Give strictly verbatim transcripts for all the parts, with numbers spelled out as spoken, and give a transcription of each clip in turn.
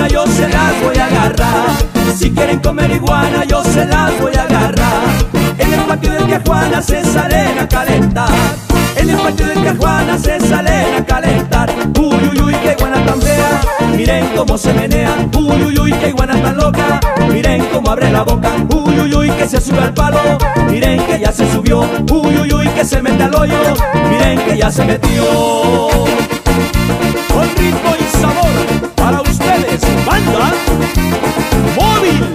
iguana yo se las voy a agarrar. Si quieren comer iguana yo se las voy a agarrar. En el patio del Tijuana se salen a calentar. En el patio del Tijuana se salen a calentar. Uy, uy, uy, qué iguana tan fea, miren cómo se menea. Uy, uy, uy, qué iguana tan loca, miren cómo abre la boca. Uy, uy, uy, que se sube al palo, miren que ya se subió. Uy, uy, uy, que se mete al hoyo, miren que ya se metió. Con ritmo y sabor, para ustedes, banda Móvil.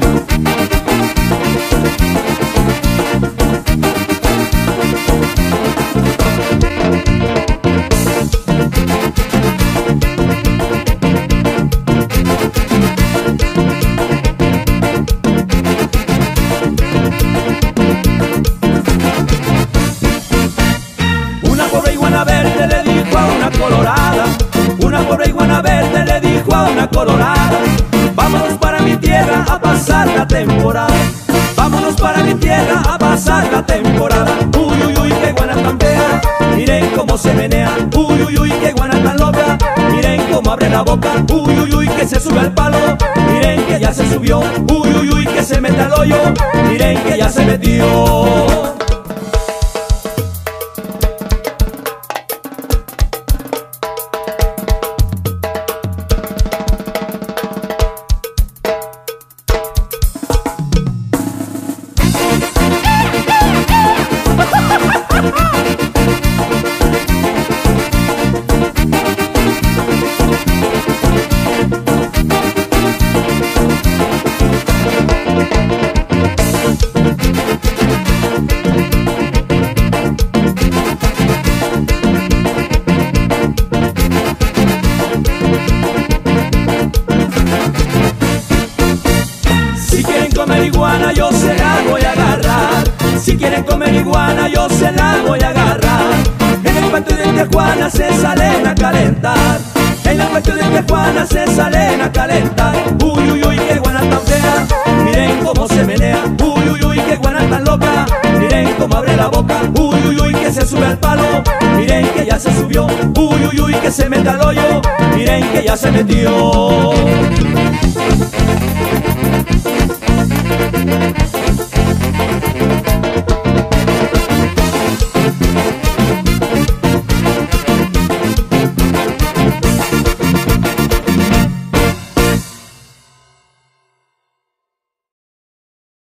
Una pobre iguana verde le dijo a una colorada, una pobre iguana verde le dijo a una colorada: vámonos para mi tierra a pasar la temporada. Vámonos para mi tierra a pasar la temporada. Uy, uy, uy, qué iguana tan fea, miren cómo se menea. Uy, uy, uy, qué iguana tan loca, miren cómo abre la boca. Uy, uy, uy, que se sube al palo, miren que ya se subió. Uy, uy, uy, que se mete al hoyo, miren que ya se metió. Si quieren comer iguana yo se la voy a agarrar. Si quieren comer iguana yo se la voy a agarrar. En el patio del Tijuana se salen a calentar. En el patio del Tijuana se salen a calentar. Uy, uy, uy, qué iguana tan fea, miren cómo se menea. Uy, uy, uy, qué iguana tan loca, miren cómo abre la boca. Uy, uy, uy, que se sube al palo, miren que ya se subió. Uy, uy, uy, que se mete al hoyo, miren que ya se metió.